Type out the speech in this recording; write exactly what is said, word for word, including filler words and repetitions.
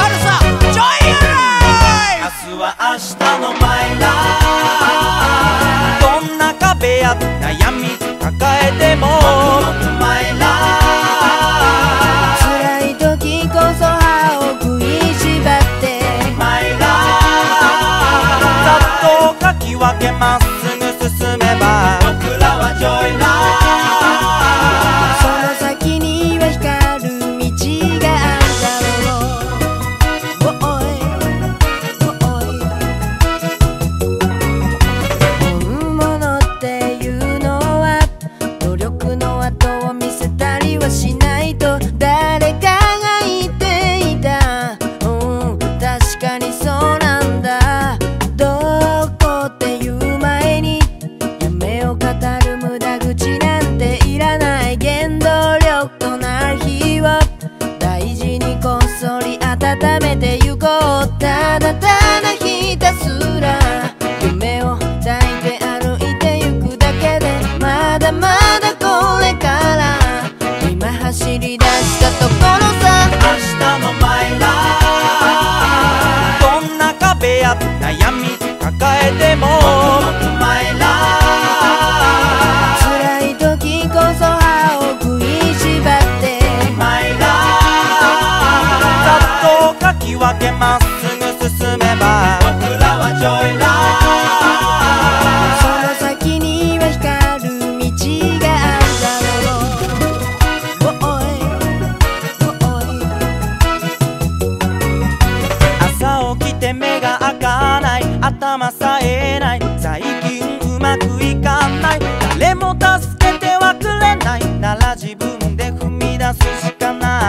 あるさジョイユライフ。明日は明日のマイライフ。どんな壁や悩み抱えてもマイライフ。 辛い時こそ歯を食いしばってマイライフ。ざっとかき分けまっすぐ進めば僕らはジョイライフ。 その先には光る道があるだろう。おいおい本物っていうのは努力の後を見せたりはしないと誰かが言っていた。うん確かにそうなんだ。どこっていう前に夢を語る無駄口なんていらない。原動力となる日を大事にこっそり温めてゆこう。ただただひたすら夢を抱いて歩いてゆくだけでまだまだこれから今走り出したところさ。 明日のマイライフ。どんな壁や悩み抱えてもマイライフ。 辛い時こそ歯を食いしばってマイライフ。ざっとかき分けまっすぐ進めば僕らはジョイライフ。 その先には光る道があるだろう。おいおい朝起きて目が開かない頭さえない最近うまくいかない誰も助けてはくれないなら自分で踏み出すしかない